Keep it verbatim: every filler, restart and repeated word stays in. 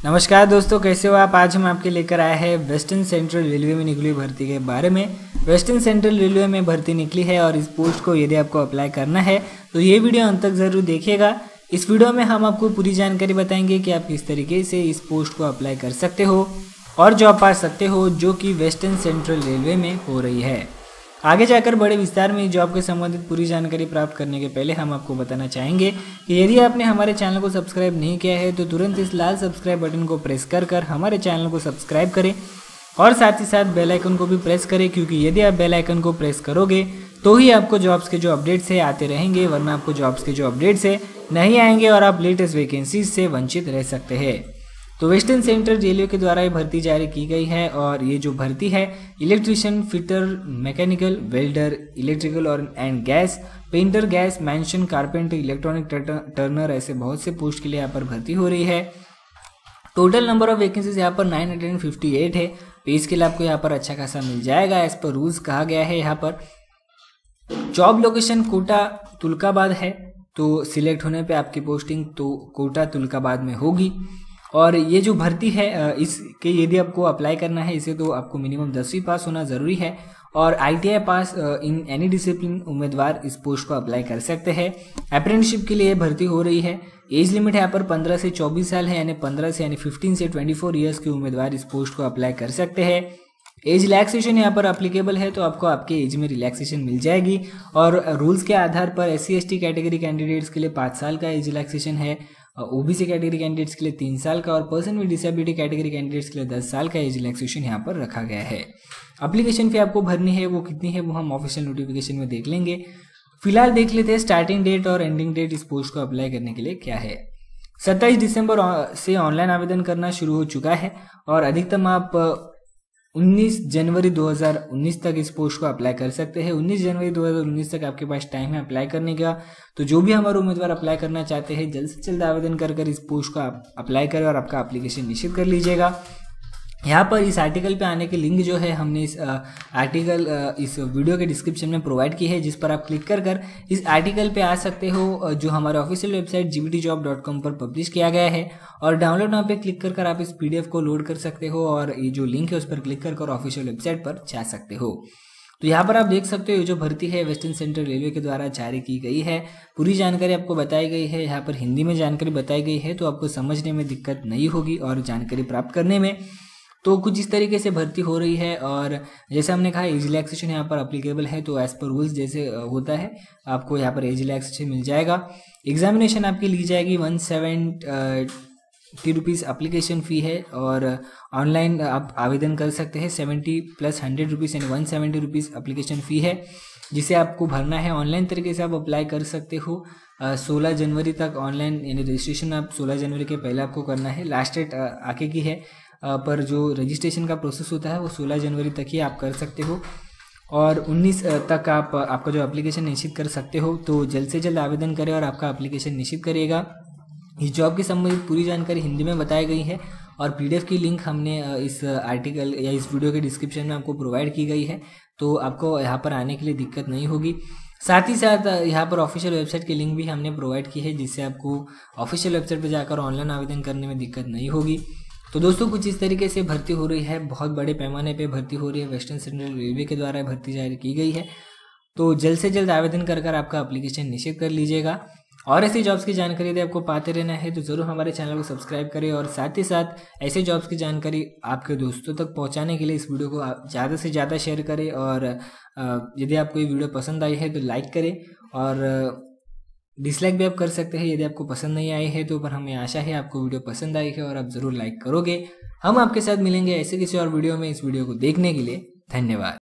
नमस्कार दोस्तों, कैसे हो आप। आज हम आपके लेकर आए हैं वेस्टर्न सेंट्रल रेलवे में निकली भर्ती के बारे में। वेस्टर्न सेंट्रल रेलवे में भर्ती निकली है और इस पोस्ट को यदि आपको अप्लाई करना है तो ये वीडियो अंत तक ज़रूर देखिएगा। इस वीडियो में हम आपको पूरी जानकारी बताएंगे कि आप किस तरीके से इस पोस्ट को अप्लाई कर सकते हो और जॉब पा सकते हो जो कि वेस्टर्न सेंट्रल रेलवे में हो रही है। आगे जाकर बड़े विस्तार में जॉब के संबंधित पूरी जानकारी प्राप्त करने के पहले हम आपको बताना चाहेंगे कि यदि आपने हमारे चैनल को सब्सक्राइब नहीं किया है तो तुरंत इस लाल सब्सक्राइब बटन को प्रेस कर कर हमारे चैनल को सब्सक्राइब करें और साथ ही साथ बेल आइकन को भी प्रेस करें, क्योंकि यदि आप बेल आइकन को प्रेस करोगे तो ही आपको जॉब्स के जो अपडेट्स है आते रहेंगे, वरना आपको जॉब्स के जो अपडेट्स है नहीं आएंगे और आप लेटेस्ट वैकेंसीज से वंचित रह सकते हैं। तो वेस्टर्न सेंट्रल रेलवे के द्वारा ये भर्ती जारी की गई है और ये जो भर्ती है electrician, fitter, mechanical, welder, electrical और and gas, painter, gas, mansion, carpenter, electronic turner, ऐसे बहुत से पोस्ट के लिए यहाँ पर भर्ती हो रही है। टोटल नंबर ऑफ वैकेंसीज यहाँ पर नौ सौ अट्ठावन है। पे स्केल आपको यहाँ पर अच्छा खासा मिल जाएगा। एज पर रूल्स कहा गया है यहाँ पर जॉब लोकेशन कोटा तुलकाबाद है, तो सिलेक्ट होने पे आपकी पोस्टिंग तो कोटा तुलकाबाद में होगी। और ये जो भर्ती है इसके यदि आपको अप्लाई करना है इसे तो आपको मिनिमम दसवीं पास होना ज़रूरी है और ITI pass in any discipline उम्मीदवार इस पोस्ट को अप्लाई कर सकते हैं। अप्रेंटिसशिप के लिए भर्ती हो रही है। एज लिमिट यहाँ पर पंद्रह से चौबीस साल है, यानी पंद्रह से यानी पंद्रह से चौबीस ईयर्स के उम्मीदवार इस पोस्ट को अप्लाई कर सकते हैं। एज रिलैक्सेशन यहाँ पर अप्लीकेबल है, तो आपको आपके एज में रिलैक्सेशन मिल जाएगी और रूल्स के आधार पर S C S T category candidates के लिए पाँच साल का एज रिलैक्सेशन है, ओबीसी कैटेगरी कैंडिडेट्स के लिए तीन साल का और person with disability category candidates के लिए दस साल का एज रिलैक्सेशन यहाँ पर रखा गया है। एप्लीकेशन फी आपको भरनी है, वो कितनी है वो हम ऑफिशियल नोटिफिकेशन में देख लेंगे। फिलहाल देख लेते हैं स्टार्टिंग डेट और एंडिंग डेट इस पोस्ट को अप्लाई करने के लिए क्या है। सत्ताईस दिसंबर से ऑनलाइन आवेदन करना शुरू हो चुका है और अधिकतम आप उन्नीस जनवरी दो हज़ार उन्नीस तक इस पोस्ट को अप्लाई कर सकते हैं। उन्नीस जनवरी दो हज़ार उन्नीस तक आपके पास टाइम है अप्लाई करने का। तो जो भी हमारे उम्मीदवार अप्लाई करना चाहते हैं जल्द से जल्द आवेदन कर कर इस पोस्ट को आप अप्लाई करें और आपका एप्लीकेशन निश्चित कर लीजिएगा। यहाँ पर इस आर्टिकल पे आने की लिंक जो है हमने इस आर्टिकल इस वीडियो के डिस्क्रिप्शन में प्रोवाइड की है, जिस पर आप क्लिक कर कर इस आर्टिकल पे आ सकते हो, जो हमारे official website G B T job dot com पर पब्लिश किया गया है। और डाउनलोड नाउ पे क्लिक कर कर आप इस पीडीएफ को लोड कर सकते हो और ये जो लिंक है उस पर क्लिक कर कर ऑफिशियल वेबसाइट पर जा सकते हो। तो यहाँ पर आप देख सकते हो जो भर्ती है वेस्टर्न सेंट्रल रेलवे के द्वारा जारी की गई है। पूरी जानकारी आपको बताई गई है, यहाँ पर हिंदी में जानकारी बताई गई है, तो आपको समझने में दिक्कत नहीं होगी और जानकारी प्राप्त करने में। तो कुछ इस तरीके से भर्ती हो रही है और जैसे हमने कहा एज रिलैक्सेशन यहाँ पर अप्लीकेबल है, तो एज पर रूल्स जैसे होता है आपको यहाँ पर एज रिलैक्सेशन मिल जाएगा। एग्जामिनेशन आपकी ली जाएगी one seventy rupees application fee है और ऑनलाइन आप आवेदन कर सकते हैं। सेवेंटी प्लस हंड्रेड रुपीज़ यानी one seventy rupees application fee है जिसे आपको भरना है। ऑनलाइन तरीके से आप अप्लाई कर सकते हो। सोलह जनवरी तक ऑनलाइन यानी रजिस्ट्रेशन आप सोलह जनवरी के पहले आपको करना है। लास्ट डेट आगे की है, पर जो रजिस्ट्रेशन का प्रोसेस होता है वो सोलह जनवरी तक ही आप कर सकते हो और उन्नीस तक आप आपका जो एप्लीकेशन निश्चित कर सकते हो। तो जल्द से जल्द आवेदन करें और आपका एप्लीकेशन निश्चित करिएगा। इस जॉब की संबंधित पूरी जानकारी हिंदी में बताई गई है और पीडीएफ की लिंक हमने इस आर्टिकल या इस वीडियो के डिस्क्रिप्शन में आपको प्रोवाइड की गई है, तो आपको यहाँ पर आने के लिए दिक्कत नहीं होगी। साथ ही साथ यहाँ पर ऑफिशियल वेबसाइट की लिंक भी हमने प्रोवाइड की है, जिससे आपको ऑफिशियल वेबसाइट पर जाकर ऑनलाइन आवेदन करने में दिक्कत नहीं होगी। तो दोस्तों कुछ इस तरीके से भर्ती हो रही है, बहुत बड़े पैमाने पे भर्ती हो रही है। वेस्टर्न सेंट्रल रेलवे के द्वारा भर्ती जारी की गई है, तो जल्द से जल्द आवेदन कर कर आपका एप्लीकेशन निश्चित कर लीजिएगा। और ऐसी जॉब्स की जानकारी यदि आपको पाते रहना है तो ज़रूर हमारे चैनल को सब्सक्राइब करें और साथ ही साथ ऐसे जॉब्स की जानकारी आपके दोस्तों तक पहुंचाने के लिए इस वीडियो को ज़्यादा से ज़्यादा शेयर करें। और यदि आपको ये वीडियो पसंद आई है तो लाइक करें और डिसलाइक भी आप कर सकते हैं यदि आपको पसंद नहीं आई है तो, पर हमें आशा है आपको वीडियो पसंद आई है और आप ज़रूर लाइक करोगे। हम आपके साथ मिलेंगे ऐसे किसी और वीडियो में। इस वीडियो को देखने के लिए धन्यवाद।